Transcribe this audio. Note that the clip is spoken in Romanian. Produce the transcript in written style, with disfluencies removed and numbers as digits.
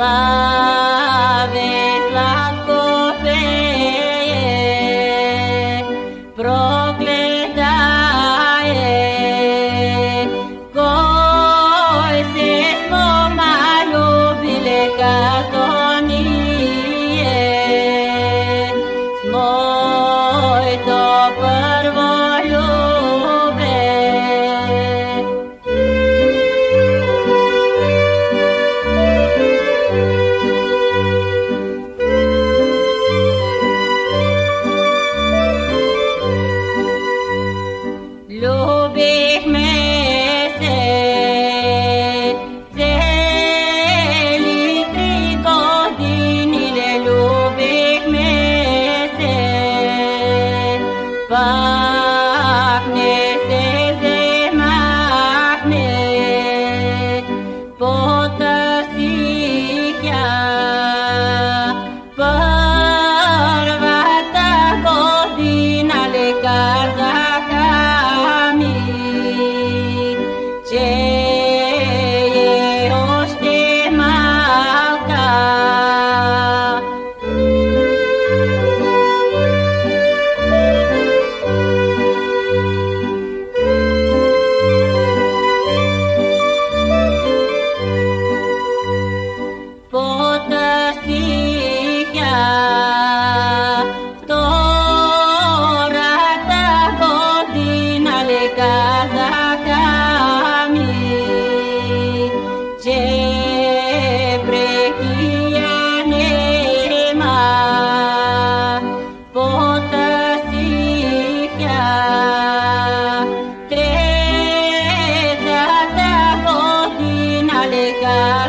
Slavesc slatko peje, prokletaje, koji se smo ljubile kako nije, smoj to prvo ljube. Ljubih me se, celi 3 godine, ljubih me se, pahne se zemakne, potasih ja, prva ta godina lekar zakami, če je ošte malka. Potasih ja, vtora ta godina lekar zakami, če prekija nema, potasih ja, treta ta godina lekar